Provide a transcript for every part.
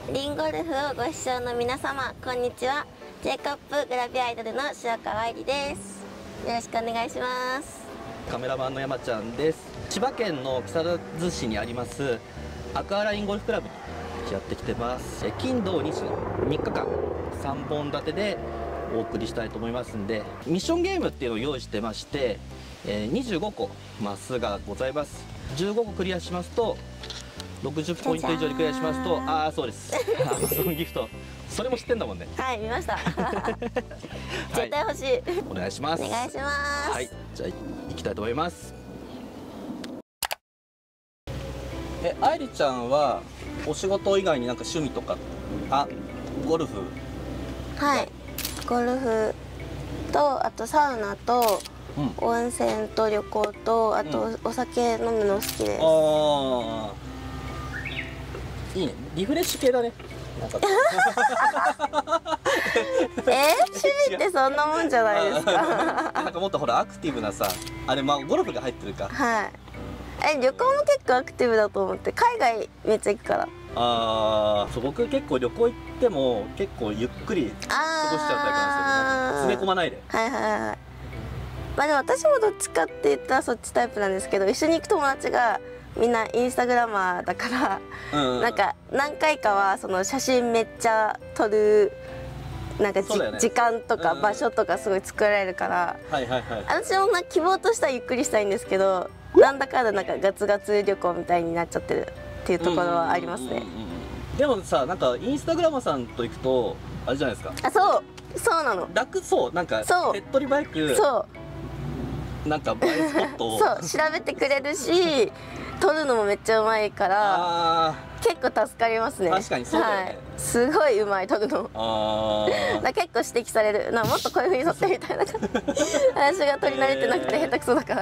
リンゴルフをご視聴の皆様、こんにちは。 J コップグラビアアイドルの白川愛理です。よろしくお願いします。 カメラマンの山ちゃんです。千葉県の木更津市にありますアクアラインゴルフクラブにやってきてます。金土日の3日間3本立てでお送りしたいと思いますんで、ミッションゲームっていうのを用意してまして、25個マスがございます。15個クリアしますと60ポイント以上にクリアしますと、ああそうです、Amazon ギフト、それも知ってんだもんね。 はい、見ました絶対欲しい、 お願いします。 お願いします。 はい、じゃあ行きたいと思います。愛理ちゃんはお仕事以外になんか趣味とか、ゴルフ。 はい、ゴルフと、あとサウナと、温泉と旅行と、あとお酒飲むの好きです。 ああいいね、リフレッシュ系だね。なんか趣味ってそんなもんじゃないですかなんかもっとほらアクティブなさ、あれゴルフが入ってるか。 はい。旅行も結構アクティブだと思って、海外めっちゃ行くから。 そう、僕結構旅行行っても結構ゆっくり過ごしちゃうタイプなんですよね。詰め込まないで。 はいはいはい。まあでも私もどっちかって言ったらそっちタイプなんですけど、一緒に行く友達がみんなインスタグラマーだから、なんか何回かはその写真めっちゃ撮るなんか、時間とか場所とかすごい作られるから、私も希望としてはゆっくりしたいんですけど、なんだかんだなんかガツガツ旅行みたいになっちゃってるっていうところはありますね。 でもさ、なんかインスタグラマーさんと行くとあれじゃないですか。 そうなの。 楽そう、なんか手っ取り早く、なんか映えスポットを調べてくれるし、撮るのもめっちゃうまいから結構助かりますね。 確かにそうだよね、 はい、すごいうまい撮るの。結構指摘されるもっとこういうふうに撮ってみたいな私が撮り慣れてなくて下手くそだから。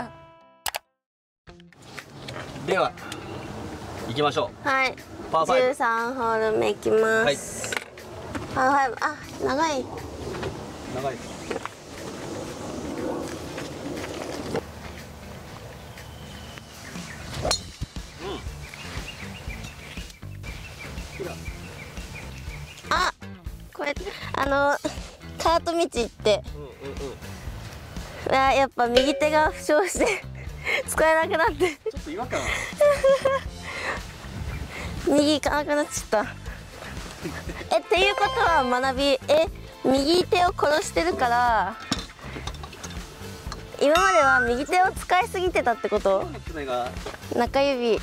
では行きましょう。 はい、 パー5、 13ホール目いきます。パー5、長い長いです。 これカート道行って、やっぱ右手が負傷して使えなくなってちょっと違和感右行かなくなっちゃったっていうことは学び、右手を殺してるから、今までは右手を使いすぎてたってこと？中指。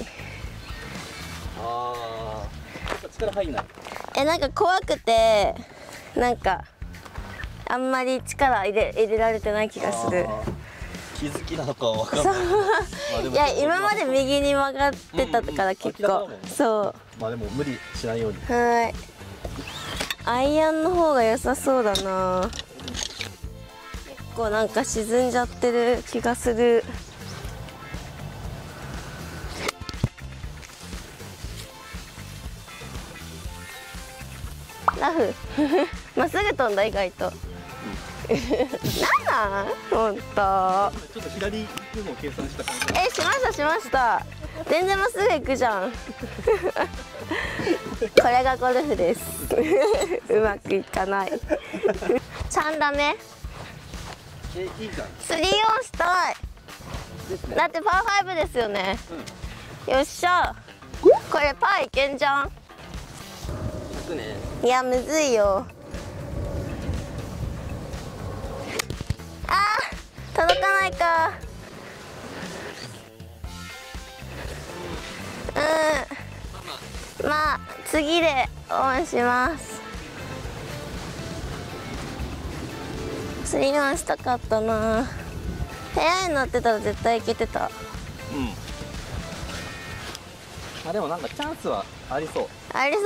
力入んない。 なんか怖くて、なんかあんまり力入れられてない気がする。 気づきなのかは分かんない。 いや、今まで右に曲がってたから結構。そう。 まあでも無理しないように。 はい。アイアンの方が良さそうだな。結構なんか沈んじゃってる気がする。ラフまっすぐ飛んだ、意外となんほんと。ちょっと左行くのを計算した感じ。 しました全然まっすぐ行くじゃんこれがゴルフですうまくいかない3打目いいじゃん。 3オンしたい。だってパー5ですよね、よっしゃ、これパーいけんじゃん。いや、むずいよ。届かないか。まあ次でオンします。3オンしたかったな。部屋に乗ってたら絶対いけてた。 でもなんかチャンスはありそう。 ありそう。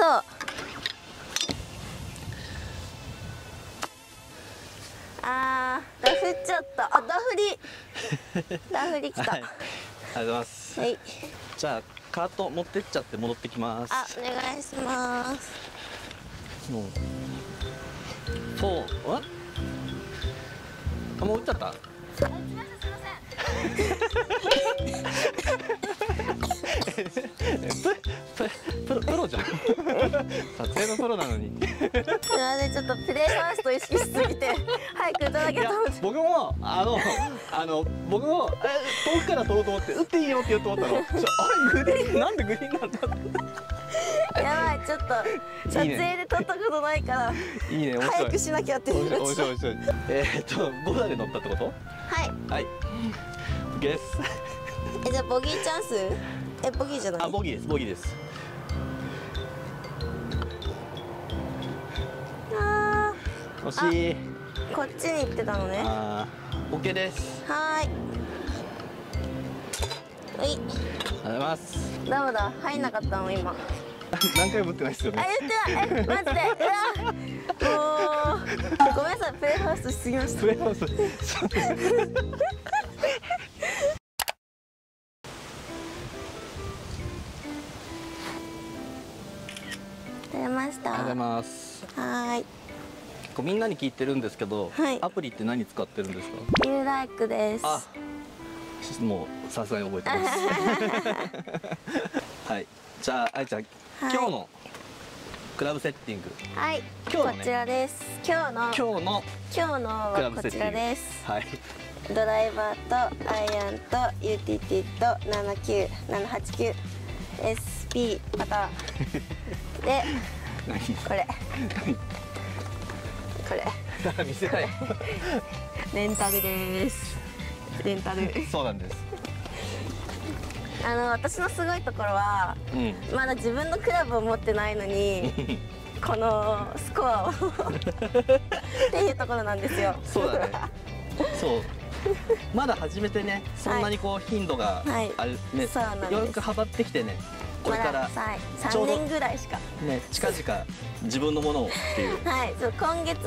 ダフっちゃった。ダフりきた。 ありがとうございます。 はい。 じゃあカート持ってっちゃって戻ってきます。 お願いします。 もう打っちゃった。プロじゃん。撮影のっとプレーファースト意識しすぎて早く打たなきゃと思って。 僕も僕も遠くから取ろうと思って打っていいよって言うと思ったの。あれグリーンなんでグリーンなんだやばい、ちょっと撮影で撮ったことないからいいね、 早くしなきゃって面白い面白い面白い。5打で乗ったってこと？ はいはい、OK です。 じゃあボギーチャンス？ボギーじゃない？ あ、ボギーです、ボギーです。 あー、惜しい。 こっちに行ってたのね。 あー、OK です。 はーい。 ありがとうございます。 ダメだ、入んなかったの今。 何回も打ってないですよね。 言ってない。マジで。うわ、もうごめんなさい、プレーファーストしすぎました。 プレーファースト。 取れました。 ありがとうございます。 はーい。 みんなに聞いてるんですけど、 はい、 アプリって何使ってるんですか ？You Like です。 あ、もうさすがに覚えてます。はい、じゃああいちゃん、今日のクラブセッティング。はい、 今日こちらです。今日のはこちらです。 はい。 ドライバーとアイアンと UTT と79、789、SP パターンでこれ。これ見せたい。 レンタルです。レンタル。 そうなんです。 私のすごいところは、まだ自分のクラブを持ってないのにこのスコアをっていうところなんですよ。 そうだね。そう。まだ始めてね、そんなにこう頻度があるね、よく幅ってきてね。これから 3年ぐらいしかね、近々自分のものをっていう。 はい、今月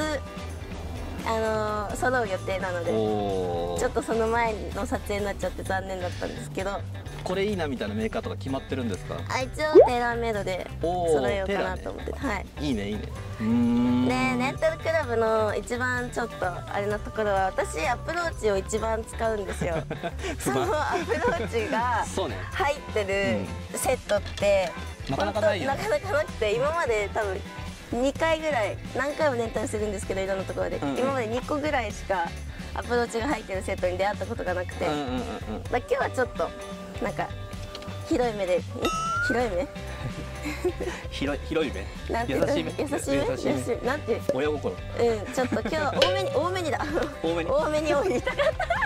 揃う予定なので、ちょっとその前の撮影になっちゃって残念だったんですけど。 これいいなみたいなメーカーとか決まってるんですか？ 一応テーラーメイドで揃えようかなと思って。はい。 いいねいいね。 で、レンタルクラブの一番ちょっとあれなところは、私アプローチを一番使うんですよ。そのアプローチが入ってるセットってなかなかないよ。 なかなかなくて、今まで多分2回ぐらい、何回もレンタルするんですけど、いろんなところで今まで2個ぐらいしかアプローチが入ってるセットに出会ったことがなくて、今日はちょっとなんか広い目で、広い目広い目、 なんて優しい目、 優しい目、なんていう、 親心。 ちょっと今日は多めにだ、多めに言いたか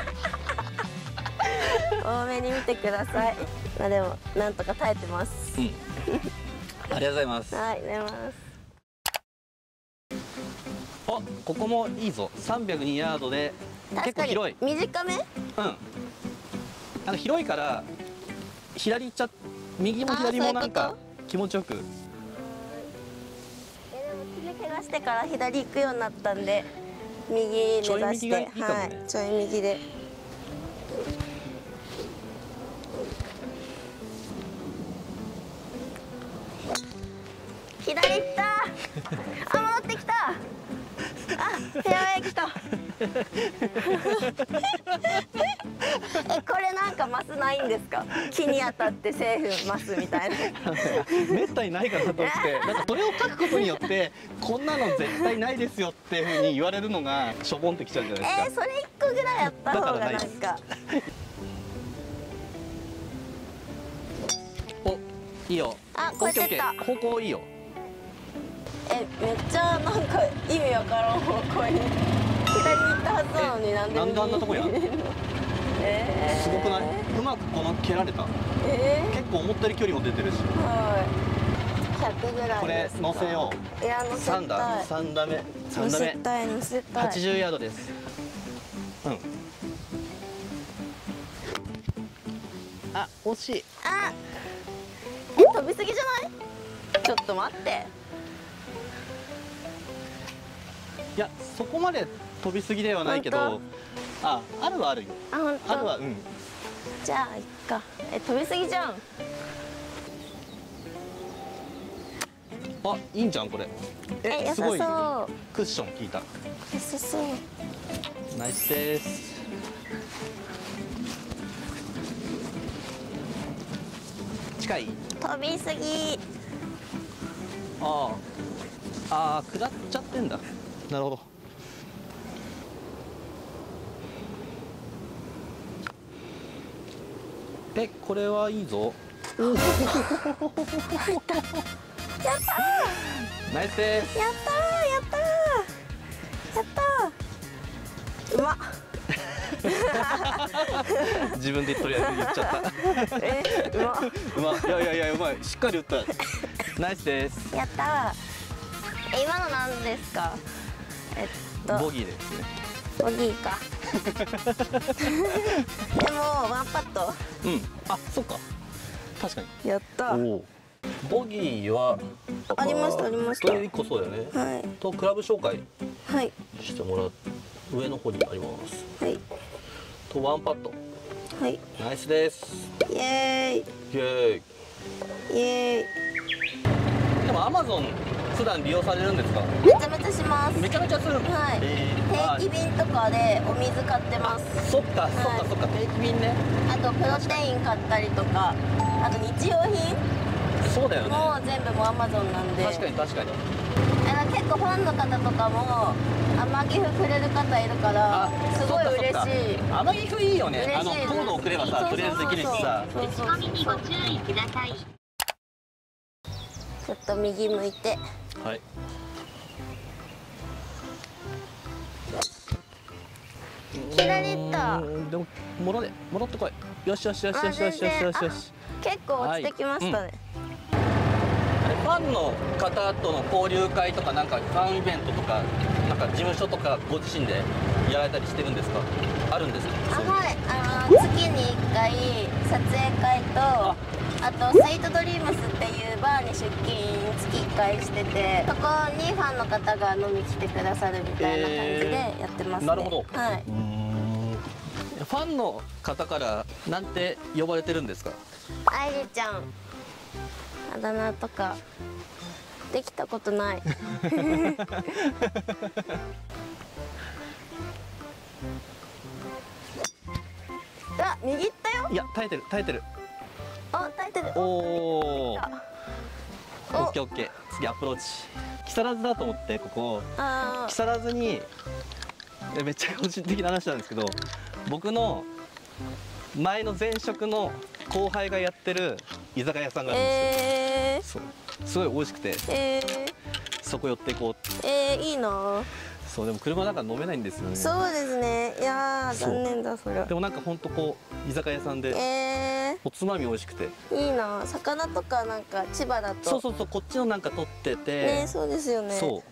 った多めに見てください。まあでもなんとか耐えてます。 ありがとうございます。 はい、ありがとうございます。 あ、ここもいいぞ。302ヤードで結構広い。 短め？ 広いから左行っちゃ、右も左もなんか気持ちよく。でも爪怪我してから左行くようになったんで、右目指して、はい、ちょい右で。左行った。戻ってきた。フェアウェイ来た。これなんかマスないんですか？木に当たってセーフマスみたいな。 めったにないかなと思って、なんかそれを書くことによってこんなの絶対ないですよっていうふうに言われるのがしょぼんってきちゃうじゃないですか。 それ1個ぐらいやった方がなんか。 お、いいよ。 これ蹴った。 方向いいよ。 めっちゃなんか意味わからん方向に左に行ったはずなのに、なんであんなとこやん。すごくない？うまくこの蹴られた。結構思ったより距離も出てるし。 はい。100ぐらい。 これ乗せよう。 いや、乗せたい。 3打目。 乗せたい。 80ヤードです。あ、惜しい。 飛びすぎじゃない？ちょっと待って。 いや、そこまで飛びすぎではないけど、あるはあるよ。 本当？ あるは、 じゃあいっか。飛びすぎじゃん。 いいんじゃんこれ。 良さそう。 クッション効いた。 良さそう。 ナイスです。近い？ 飛びすぎ。 下っちゃってんだ。 なるほど。これはいいぞ。 やったー。 ナイスです。 やったー。やったー。うまっ。 自分でとりあえず言っちゃった。 うまっ。 うまい。いやうまい。しっかり打った。ナイスです。 やったー。今の何ですか？ ボギーですね。 ボギーか。でもワンパット。 うん。あ、そっか。確かに。 やったー。 ボギーはありました。 と1個そうだよね。 はい。 とクラブ紹介はい。 してもらう。上の方にあります。 はい。 とワンパット。 はい。 ナイスです。 イエーイ。 イエーイ。 イエーイ。 でもアマゾン普段利用されるんですか？ めちゃめちゃします。 めちゃめちゃする。 はい。定期便とかでお水買ってます。 そっか定期便ね。 あとプロテイン買ったりとか、あと日用品そうだよね。 もう全部もうアマゾンなんで。 確かに。 結構ファンの方とかも天城府くれる方いるからすごい嬉しい。 天城府いいよね。 嬉しいです。 コードを送ればさ、とりあえずできるしさ。 そうにご注意ください。 ちょっと右向いて。 はい。 左行った。 でも戻ってこい。よし。 結構落ちてきましたね。 ファンの方との交流会とか、なんかファンイベントとか、なんか事務所とかご自身でやられたりしてるんですか？あるんですか？ はい、月に1回撮影会と、あとスイートドリームスっていうバーに出勤月1回してて、そこにファンの方が飲み来てくださるみたいな感じでやってますね。 なるほど。 はい。 ファンの方からなんて呼ばれてるんですか？ あいりちゃん、あだ名とかできたことない。あ、右行ったよ。 いや、耐えてる。 あ、耐えてる。 おお。オおッケー。次アプローチ。木更津だと思って、ここ。 あ木更津に。めっちゃ個人的な話なんですけど、僕の前の前職の後輩がやってる居酒屋さんがあるんですよ。そう、すごい美味しくて、そこ寄っていこう。 いいな。 そう、でも車だから飲めないんですよね。 そうですね。いやー、残念だそれ。 でもなんかほんとこう居酒屋さんで、おつまみ美味しくていいな。魚とかなんか千葉だと。 そうこっちのなんか取っててね、そうですよね。 そう。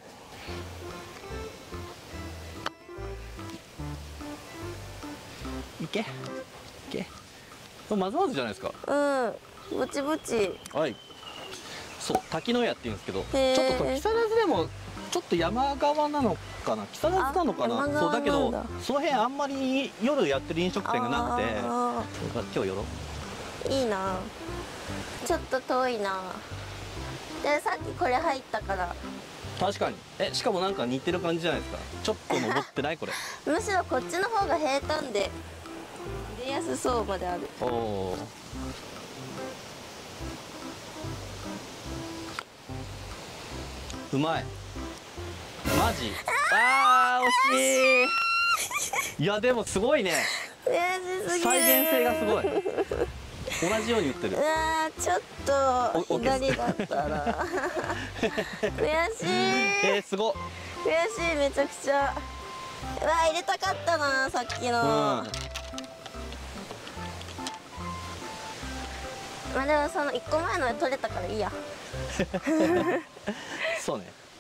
いけまずまずじゃないですか。 ぼちぼち。 はい。そう、滝の屋って言うんですけど、ちょっと木更津でもちょっと山側なのかな、木更津なのかな。そうだけど、その辺あんまり夜やってる飲食店がなくて、今日寄ろう。いいな。ちょっと遠いな。で、さっきこれ入ったから。 確かに。しかもなんか似てる感じじゃないですか。ちょっと登ってないこれ。 むしろこっちの方が平坦で出やすそうまである。 おお。うまい。マジ。惜しい。いやでもすごいね。 悔しすぎる。 再現性がすごい。同じように打ってる。 ちょっと左だったら。悔しい。 すご。 悔しい、めちゃくちゃ。入れたかったな、さっきの。まあでもその1個前ので取れたからいいや。 そうね。